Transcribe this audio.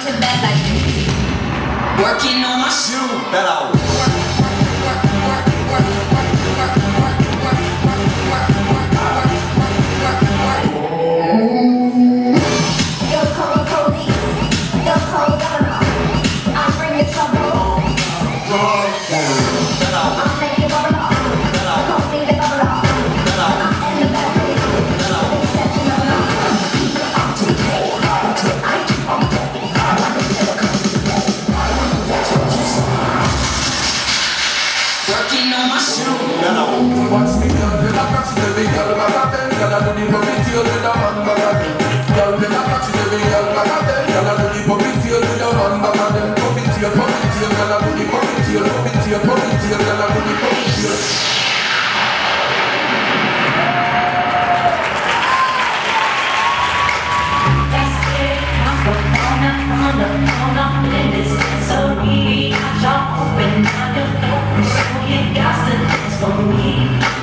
to back like working on my shoe. They'll call the police, they'll call the governor. I'm bringing trouble. I'm making bubble up. Don't leave the bubble up. I'm in the battery. Exception of love. I'm too cold. Working on my shoe. Watch me, girl, when I catch you, baby, girl, back at them. Girl, I do the puppy tail with a man back at them. Girl, when I catch you, baby, girl, back at them. Girl, I do the puppy tail with a man back at them. Puppy tail, girl, I do the puppy tail. Puppy tail, girl, I do the puppy tail. That's it. I'm on up in this dancery. I jump open on your floor, so you got to dance for me.